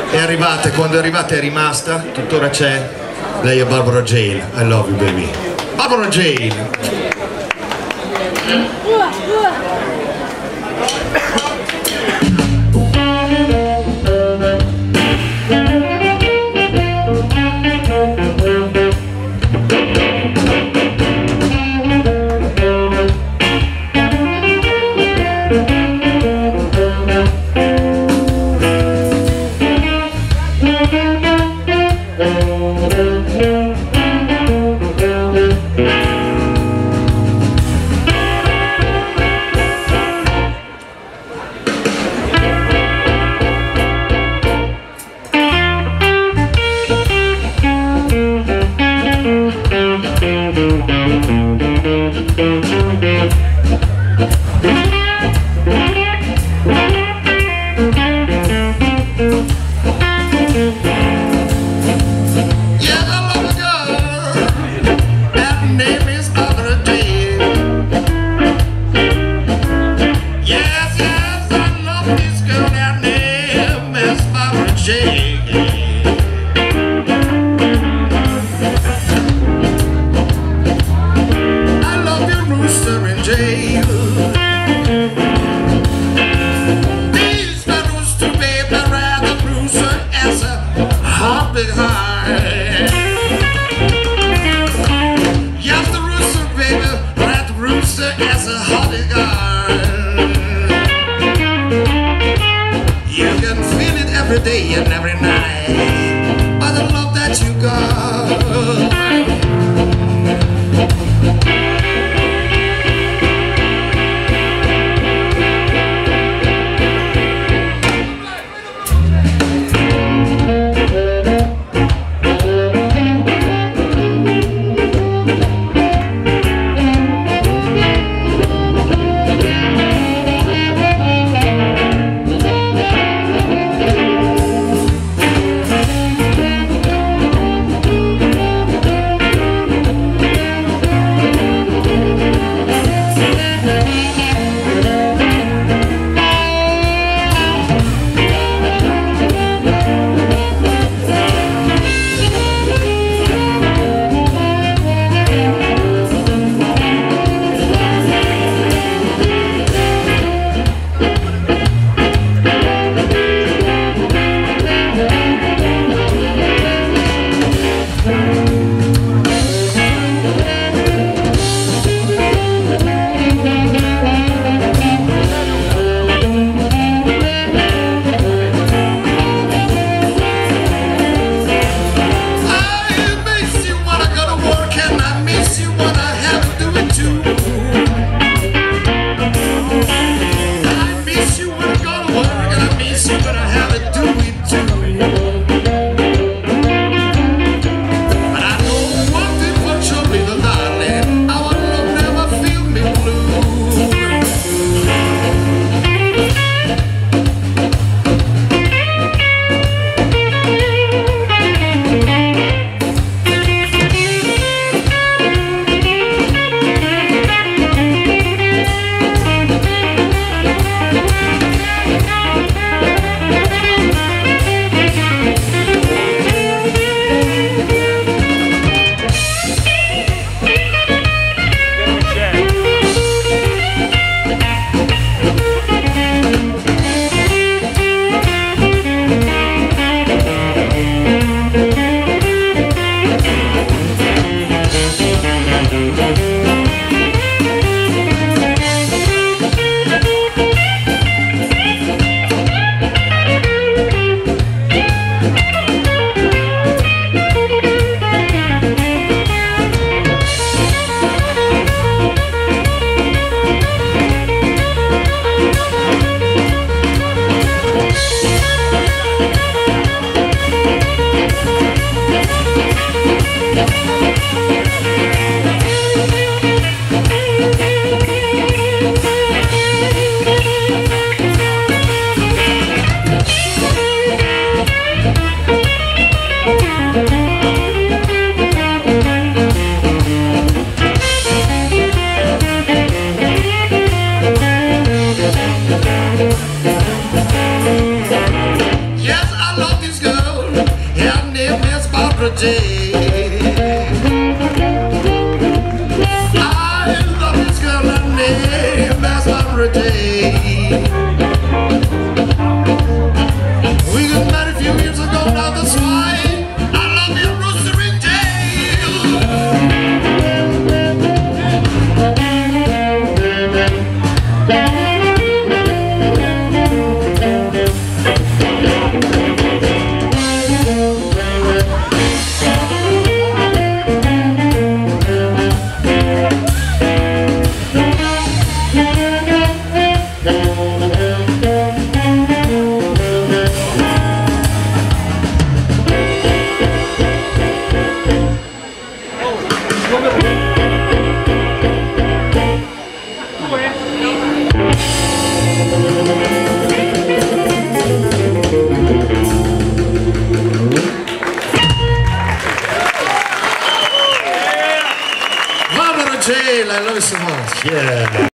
È arrivata, e quando è arrivata è rimasta, tuttora c'è. Lei è Barbara Jane. I love you baby. Barbara Jane. Every day and every night by the love that you got. Jane. I love this girl, her name is Barbara Jane. We got married a few years ago, now that's why I love you, Rosemary Jane. Barbara Jane, I love you so much. Yeah.